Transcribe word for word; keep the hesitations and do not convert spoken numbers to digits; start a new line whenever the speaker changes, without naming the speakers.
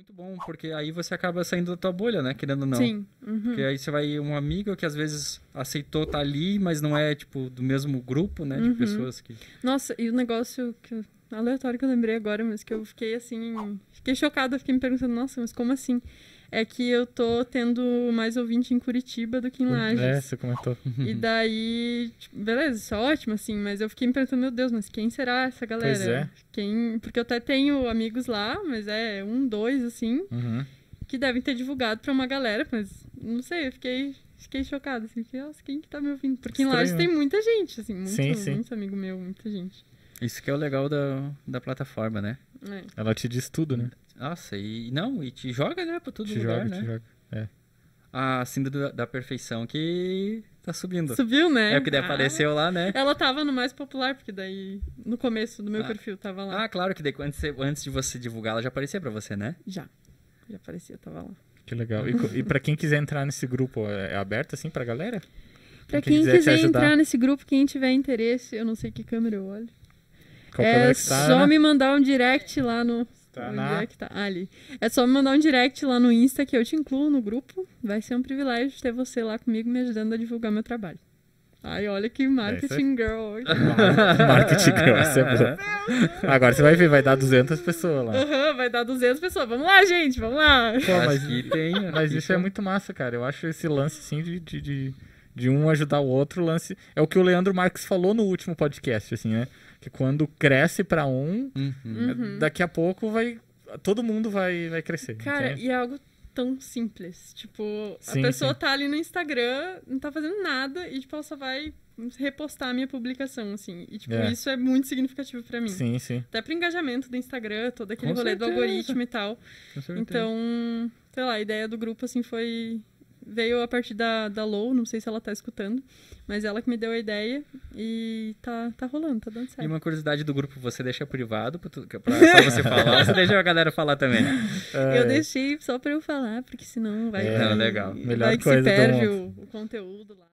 muito bom, porque aí você acaba saindo da tua bolha, né? Querendo ou não.
Sim. Uhum.
Porque aí você vai um amigo que às vezes aceitou estar ali, mas não é, tipo, do mesmo grupo, né? De
Uhum.
pessoas que...
Nossa, e o negócio que eu- aleatório que eu lembrei agora, mas que eu fiquei assim... Fiquei chocada, fiquei me perguntando, nossa, mas como assim? É que eu tô tendo mais ouvinte em Curitiba do que em Lages.
É, você comentou.
E daí, tipo, beleza, isso é ótimo, assim, mas eu fiquei me perguntando, meu Deus, mas quem será essa galera?
Pois é.
Quem... Porque eu até tenho amigos lá, mas é um, dois, assim,
Uhum.
que devem ter divulgado pra uma galera, mas não sei, eu fiquei, fiquei chocada, assim, fiquei, nossa, quem que tá me ouvindo? Porque em
Estranho,
Lages
né?
tem muita gente, assim, muito,
Sim, sim.
muito amigo meu, muita gente.
Isso que é o legal da, da plataforma, né?
É.
Ela te diz tudo, né?
Nossa, e não, e te joga, né? Pra todo
Te
lugar,
joga,
né?
te joga. É.
A síndrome da, da perfeição que tá subindo.
Subiu, né?
É porque daí
Ah,
apareceu lá, né?
Ela tava no mais popular, porque daí, no começo do meu
Ah.
perfil, tava lá.
Ah, claro que daí quando você, antes de você divulgar, ela já aparecia pra você, né?
Já. Já aparecia, tava lá.
Que legal. E, co- e pra quem quiser entrar nesse grupo, é é aberto assim pra galera?
Pra
Quem
quem
quiser te
quiser
ajudar.
entrar nesse grupo, quem tiver interesse, eu não sei que câmera eu olho.
Qual
É
câmera que tá,
só
né?
me mandar um direct lá no...
Tá
Onde
na-
é que tá? Ah, ali. É só me mandar um direct lá no Insta que eu te incluo no grupo. Vai ser um privilégio ter você lá comigo me ajudando a divulgar meu trabalho. Ai, olha que marketing girl.
Marketing, essa é boa. Agora você vai ver, vai dar duzentas pessoas lá.
Aham, vai dar duzentas pessoas. Vamos lá, gente, vamos lá.
Pô, mas,
Aqui tem,
mas
aqui
isso
tem.
é muito massa, cara. Eu acho esse lance, assim, de, de, de, de um ajudar o outro, o lance... É o que o Leandro Marques falou no último podcast, assim, né? Que quando cresce pra um,
Uhum.
Uhum.
daqui a pouco vai... Todo mundo vai, vai crescer.
Cara,
entende?
e é algo tão simples. Tipo,
Sim,
a pessoa
sim.
tá ali no Instagram, não tá fazendo nada, e tipo, ela só vai repostar a minha publicação, assim. E tipo,
É.
isso é muito significativo pra mim.
Sim, sim.
Até pro engajamento do Instagram, todo aquele
Com
rolê do
certeza.
algoritmo e tal.
Com certeza.
Então, sei lá, a ideia do grupo, assim, foi... Veio a partir da, da Lou, não sei se ela tá escutando, mas ela que me deu a ideia e tá, tá rolando, tá dando
E
certo.
uma curiosidade do grupo, você deixa privado pra, tu, pra só você falar, ou você deixa a galera falar também?
Eu deixei só pra eu falar, porque senão vai...
É,
vai-
não, legal.
Melhor
vai que
coisa
se
do
perde
mundo.
o, o conteúdo lá.